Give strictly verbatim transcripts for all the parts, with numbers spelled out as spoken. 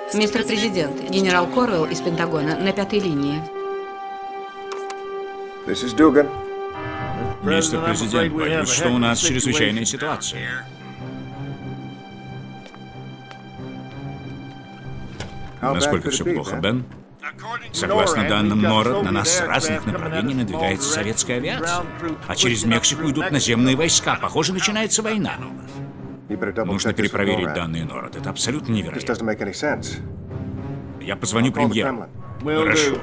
Мистер Президент, генерал Корвелл из Пентагона на пятой линии. Мистер Президент, боюсь, что у нас чрезвычайная ситуация. Насколько все плохо, Бен? Согласно данным НОРАД, на нас с разных направлений надвигается советская авиация. А через Мексику идут наземные войска. Похоже, начинается война. Нужно перепроверить данные НОРАД. Это абсолютно невероятно. Я позвоню премьеру. Хорошо.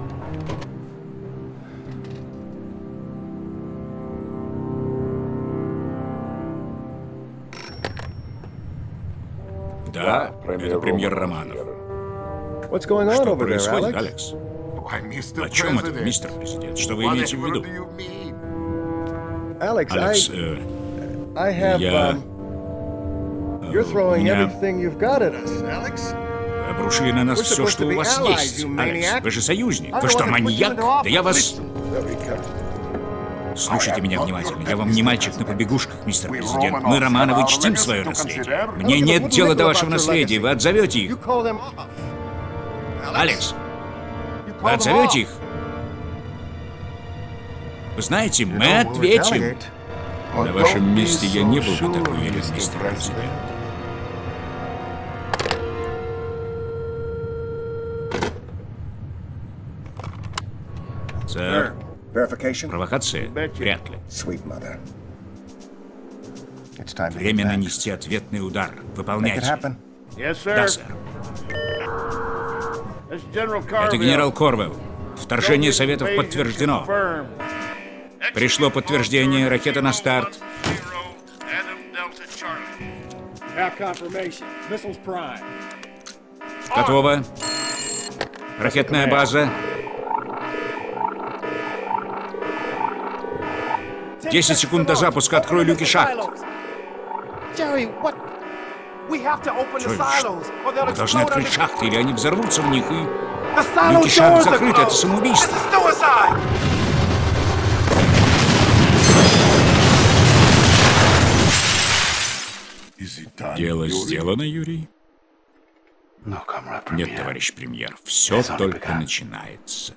Да, это премьер Романов. Что происходит, Алекс? О чем это, мистер Президент? Что вы имеете в виду? Алекс, э, я... Меня... Вы обрушили на нас все, что у вас есть. Алекс, вы же союзник. Вы что, маньяк? Да я вас... Слушайте меня внимательно. Я вам не мальчик на побегушках, мистер Президент. Мы, Романовы, чтим свое наследие. Мне нет дела до вашего наследия. Вы отзовете их. Алекс, вы отзовете их? Вы знаете, мы ответим. На вашем месте я не был бы так уверен, мистер Президент. Сэр, провокация? Вряд ли. Время нанести ответный удар. Выполняйте. Да, сэр. Это генерал Корвелл. Вторжение Советов подтверждено. Пришло подтверждение. Ракета на старт. Готово. Ракетная база. Десять секунд до запуска. Открой люки шахт. Мы должны открыть шахты, или они взорвутся в них, и... Люки шахт закрыты, это самоубийство. Дело сделано, Юрий? Нет, товарищ премьер, все только начинается.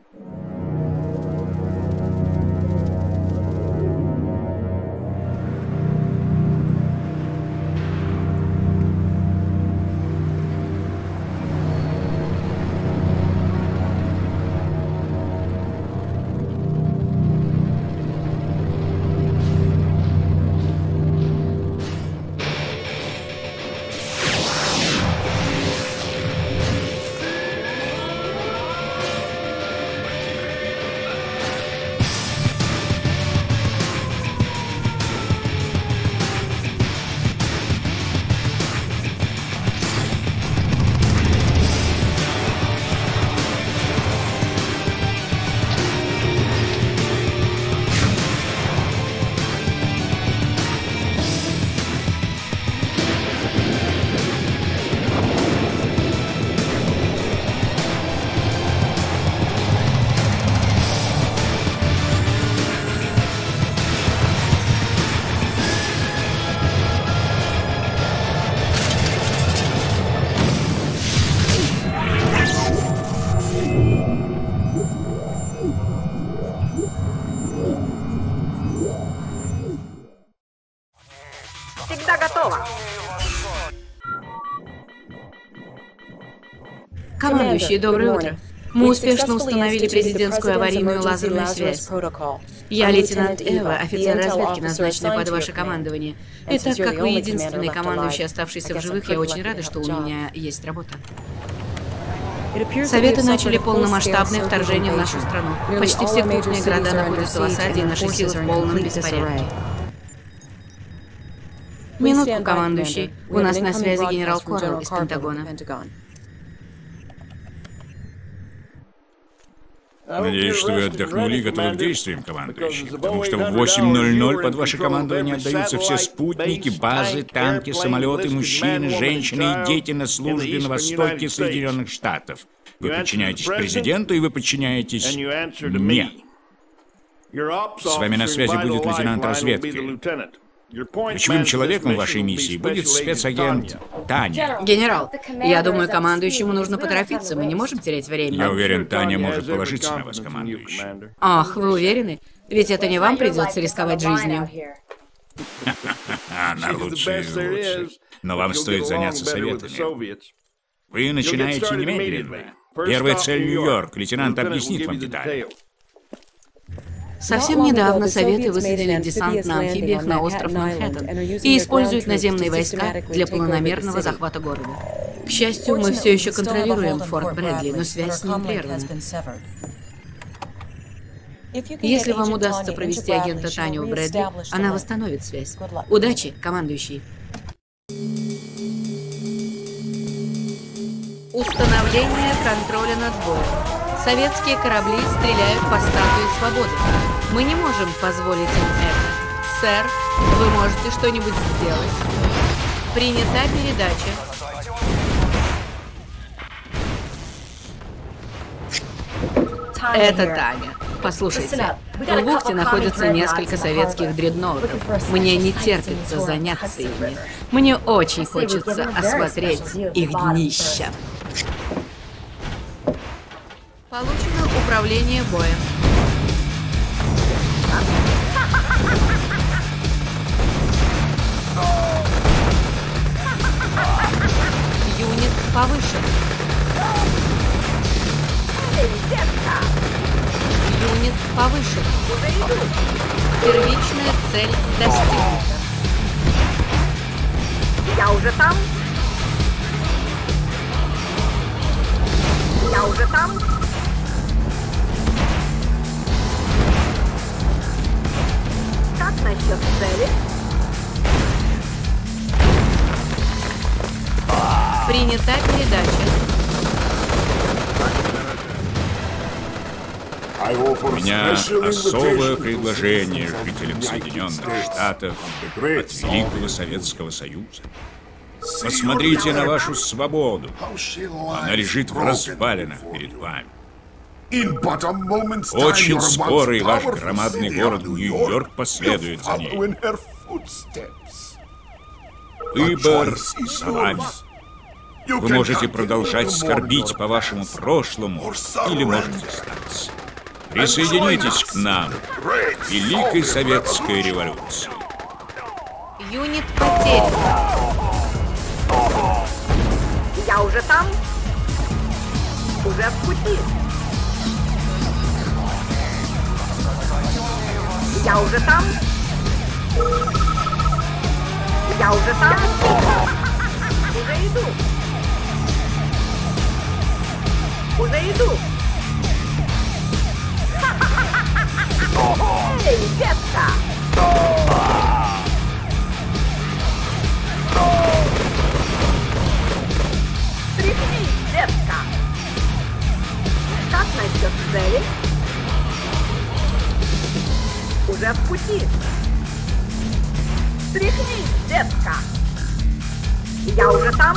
Командующий, доброе утро. Мы успешно установили президентскую аварийную лазерную связь. Я лейтенант Эва, офицер разведки, назначенный под ваше командование. И так как вы единственный командующий, оставшийся в живых, я очень рада, что у меня есть работа. Советы начали полномасштабное вторжение в нашу страну. Почти все крупные города находятся в осаде, и наши силы в полном беспорядке. Минутку, командующий. У нас на связи генерал Корвелл из Пентагона. Надеюсь, что вы отдохнули и готовы к действиям, командующий. Потому что в восемь ноль ноль под ваше командование отдаются все спутники, базы, танки, самолеты, мужчины, женщины и дети на службе на востоке Соединенных Штатов. Вы подчиняетесь президенту, и вы подчиняетесь мне. С вами на связи будет лейтенант разведки. Ключевым человеком вашей миссии будет спецагент Таня. Генерал, я думаю, командующему нужно поторопиться. Мы не можем терять время. Я уверен, Таня может положиться на вас, командующий. Ах, вы уверены? Ведь это не вам придется рисковать жизнью. Она лучше из лучших. Но вам стоит заняться советами. Вы начинаете немедленно. Первая цель Нью-Йорк. Лейтенант объяснит вам детали. Совсем недавно Советы высадили десант на амфибиях на остров Манхэттен и используют наземные войска для планомерного захвата города. К счастью, мы все еще контролируем Форт Брэдли, но связь с ним прервана. Если вам удастся провести агента Таню в Брэдли, она восстановит связь. Удачи, командующий. Установление контроля над боем. Советские корабли стреляют по статуе свободы. Мы не можем позволить им это. Сэр, вы можете что-нибудь сделать? Принята передача. Это Таня. Послушайте, в бухте находятся несколько советских дредноутов. Мне не терпится заняться ими. Мне очень хочется осмотреть их днища. Получено управление боем. Юнит повышен. Юнит повышен. Первичная цель достигнута. Я уже там. Я уже там. Как насчет цели? Принята передача. У меня особое предложение жителям Соединенных Штатов от Великого Советского Союза. Посмотрите на вашу свободу. Она лежит в развалинах перед вами. Очень скоро и ваш громадный город Нью-Йорк последует за ней. Выбор за вами. Вы можете продолжать скорбить по вашему прошлому или можете сдаться. Присоединитесь к нам, Великой Советской революции. Юнит потерян. Я уже там. Уже в пути. Я уже там. Я уже там. Уже иду. Уже иду. Эй, детка! Тряхнись, детка! Как насчет цели? Уже в пути. Тряхнись, детка! Я уже там.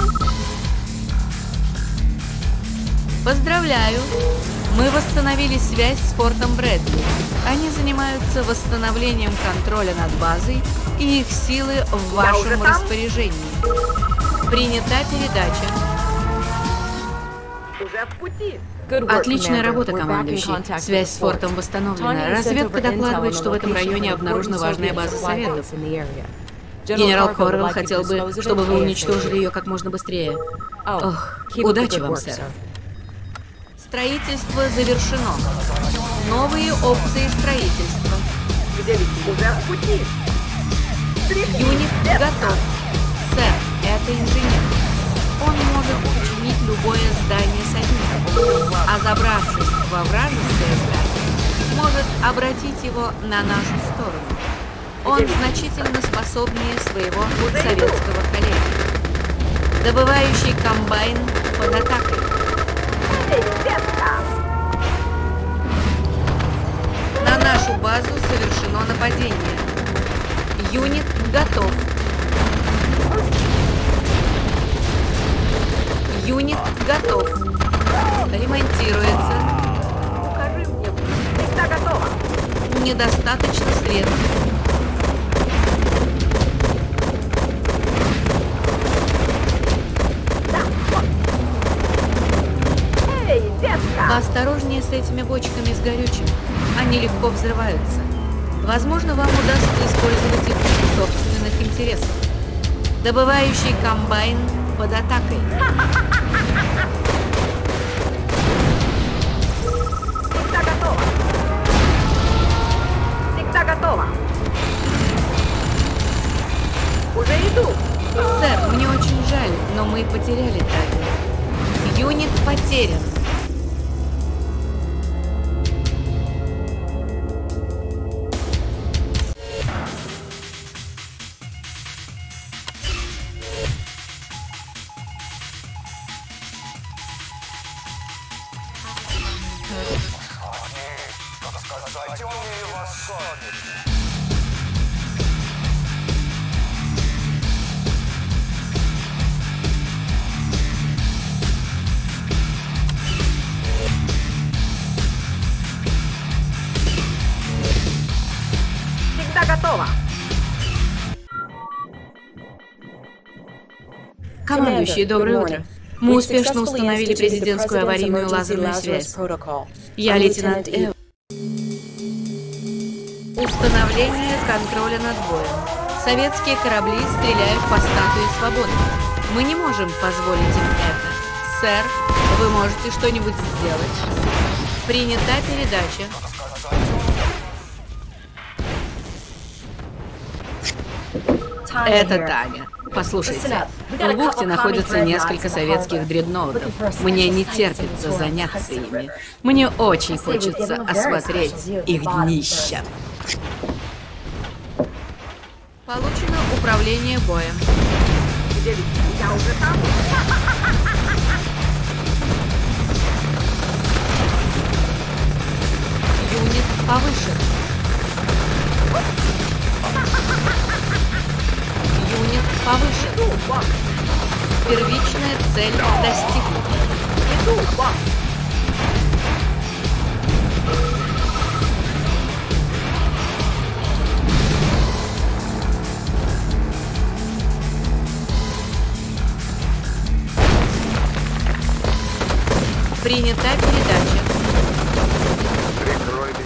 Поздравляю! Мы восстановили связь с фортом Брэдли. Они занимаются восстановлением контроля над базой, и их силы в вашем распоряжении. Принята передача. Уже в пути. Отличная работа, командующий. Связь с фортом восстановлена. Разведка докладывает, что в этом районе обнаружена важная база Советов. Генерал Коррелл хотел бы, чтобы вы уничтожили ее как можно быстрее. Ох, удачи вам, сэр. Строительство завершено. Новые опции строительства. Где ведь уже в пути? Юнит готов. Сэр, это инженер. Он может починить любое здание союза, а забравшись во вражеское здание, может обратить его на нашу сторону. Он значительно способнее своего советского коллеги. Добывающий комбайн под атакой. На нашу базу совершено нападение. Юнит готов. Юнит готов. Ремонтируется. Покажи мне, всегда готово. Недостаточно средств. Осторожнее с этими бочками с горючим. Они легко взрываются. Возможно, вам удастся использовать их в собственных интересах. Добывающий комбайн под атакой. Всегда готово. Всегда готово. Уже иду. Сэр, мне очень жаль, но мы потеряли Тави. Юнит потерян. Всегда готово. Командующий, доброе утро. Мы успешно установили президентскую аварийную лазерную связь. Я лейтенант Эва. Установление контроля над боем. Советские корабли стреляют по статуе свободы. Мы не можем позволить им это. Сэр, вы можете что-нибудь сделать? Принята передача. Это Таня. Послушайте, в бухте находятся несколько советских дредноутов. Мне не терпится заняться ими. Мне очень хочется осмотреть их днища. Получено управление боем. Где ведь? Я уже там. Юнит повыше. Юнит повыше. Первичная цель достигнута. Иду, босс. Принята передача. Прикрой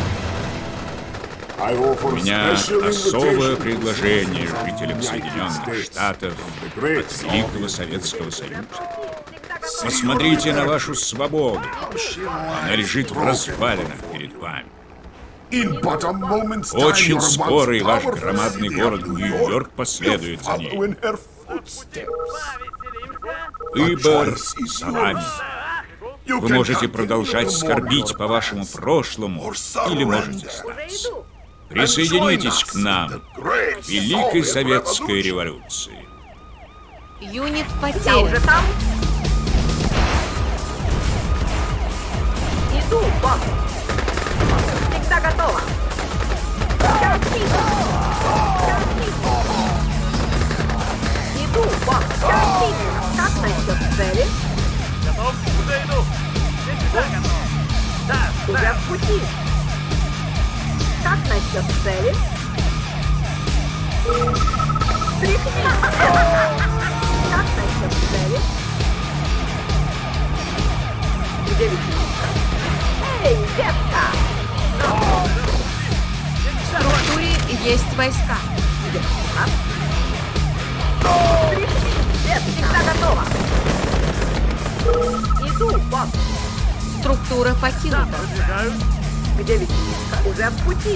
меня. У меня особое предложение жителям Соединенных Штатов от Великого Советского Союза. Посмотрите на вашу свободу. Она лежит в развалинах перед вами. Очень скоро и ваш громадный город Нью-Йорк последует за ней. Выбор за вами. Вы можете продолжать скорбить по вашему прошлому или можете сдаться. Присоединитесь к нам, к Великой Советской революции. Юнит Я потерян. уже там. Иду, босс. Всегда готово. Я птица. Я птица. Иду, босс. Я птица. Как насчет цели? Готов? Уже иду. Всегда готов. Да, Уже в пути. Как насчет цели? Прикни. Как насчет цели? Где летишь? Эй, детка! В структуре есть войска. Прикни. Нет, всегда готова. Иду, босс. Структура покинута. продвигаюсь. Где летишь? Уже в пути.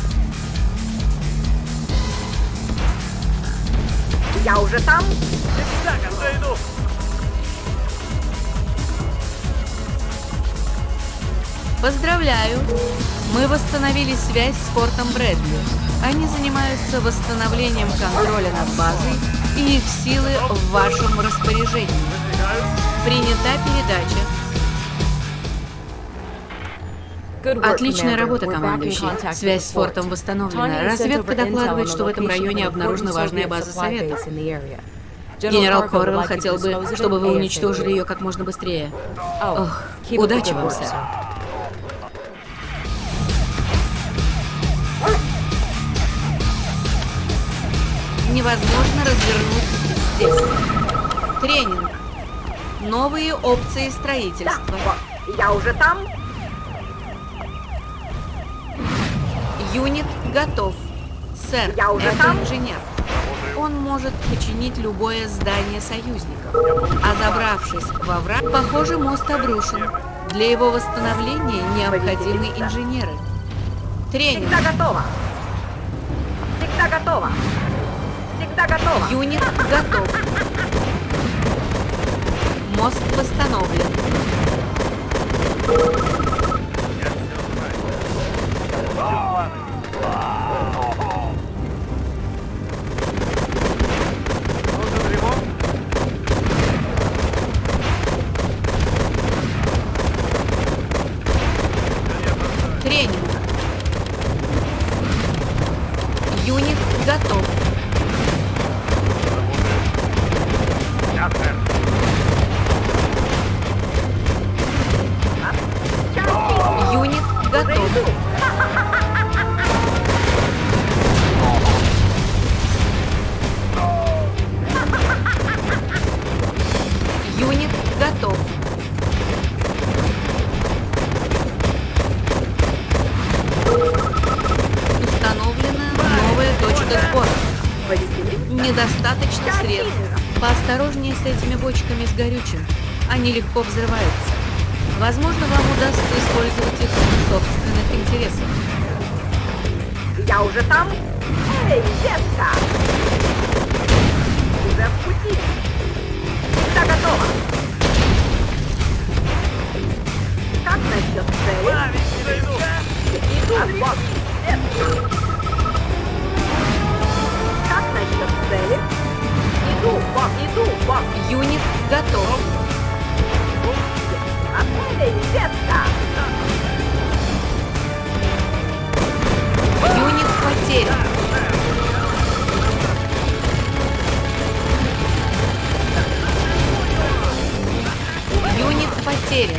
Я уже там. Всегда готов. Уже иду. Поздравляю! Мы восстановили связь с фортом Брэдли. Они занимаются восстановлением контроля над базой, и их силы в вашем распоряжении. Принята передача. Отличная работа, командующий. Связь с фортом восстановлена. Разведка докладывает, что в этом районе обнаружена важная база Советов. Генерал Коррелл хотел бы, чтобы вы уничтожили ее как можно быстрее. Ох, удачи вам, сэр. Невозможно развернуть здесь. Тренинг. Новые опции строительства. Я уже там. Юнит готов. Сэр, Я уже это там. инженер. Он может починить любое здание союзников. А забравшись во враг, похоже, мост обрушен. Для его восстановления необходимы инженеры. Тренинг. Всегда готово. Всегда готово. Всегда готово. Юнит готов. Мост восстановлен. Нужен ремонт? Тренинг. Юнит готов. Я, сэр. Юнит готов. Юнит готов. Установлена новая точка сбора. Недостаточно средств. Поосторожнее с этими бочками с горючим. Они легко взрываются. Возможно, вам удастся использовать их в собственных интересах. Я уже там. Эй, детка! Уже в пути. Всегда готово. Как насчет цели? Правильно иду. Иду, босс. Как насчет цели? Иду, босс, иду, босс. Юнит готов. Эй, детка! Юнит потерян. Юнит потерян.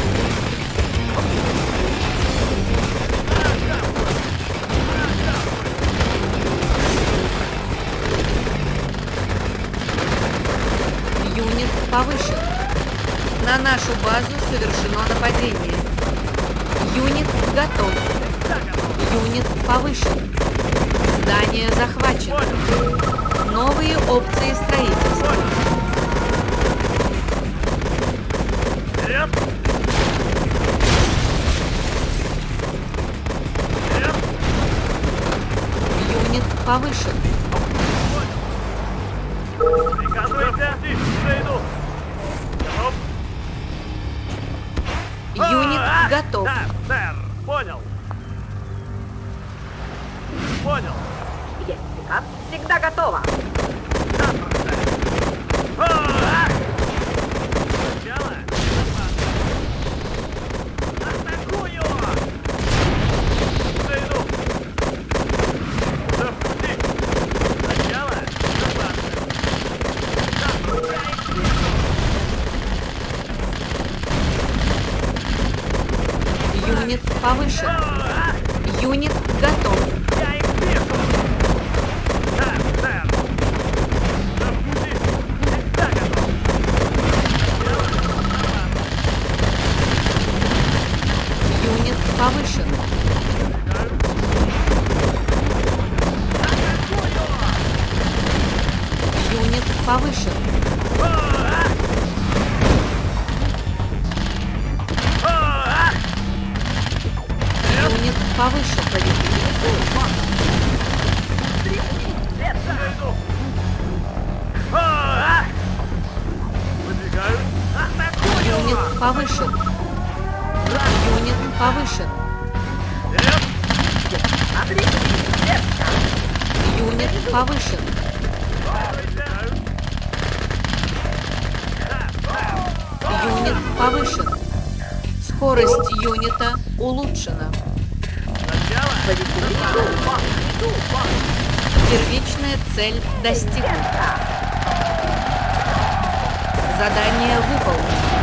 Юнит повышен. На нашу базу совершено нападение. Юнит готов. Юнит повышен. Здание захвачено. Новые опции строительства. Вперед! Вперед! Юнит повышен. Приказывайте! Уже иду! Готов? Юнит А, готов. Да, сэр! Понял! Понял! Есть приказ. Всегда готово. А! Сначала! Атакую! Уже иду! Уже в пути! Сначала! Юнит повышен. Юнит готов. Я их вижу! Да, сэр! Уже в пути! Всегда готов! Юнит повышен. Юнит повышен. Юнит повышен. Выдвигаюсь! Юнит повышен. Юнит повышен. Вперед! Юнит повышен. Юнит повышен. Скорость юнита улучшена. Первичная цель достигнута. Задание выполнено.